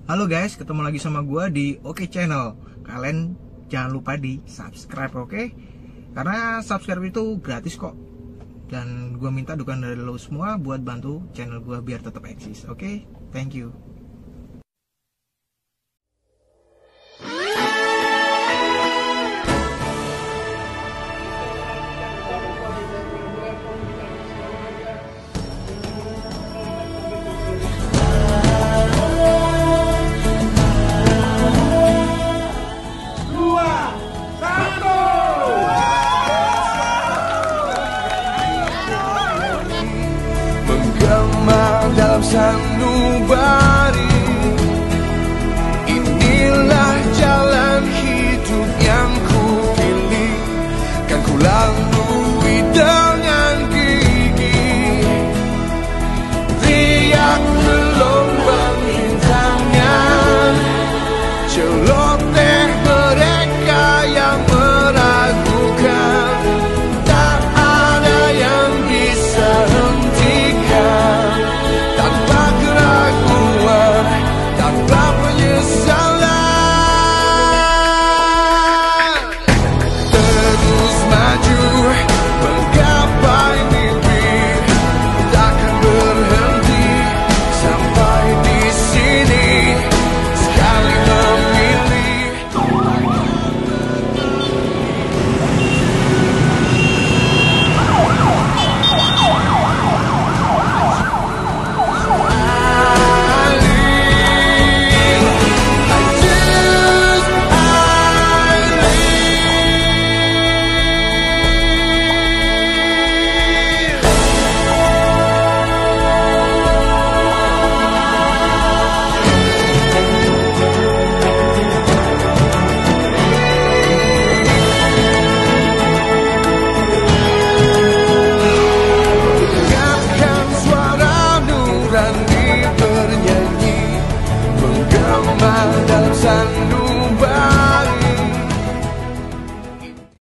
Halo guys, ketemu lagi sama gue di Oke Channel. Kalian jangan lupa di subscribe, oke? Karena subscribe itu gratis kok. Dan gue minta dukungan dari lo semua buat bantu channel gue biar tetap eksis, oke? Thank you.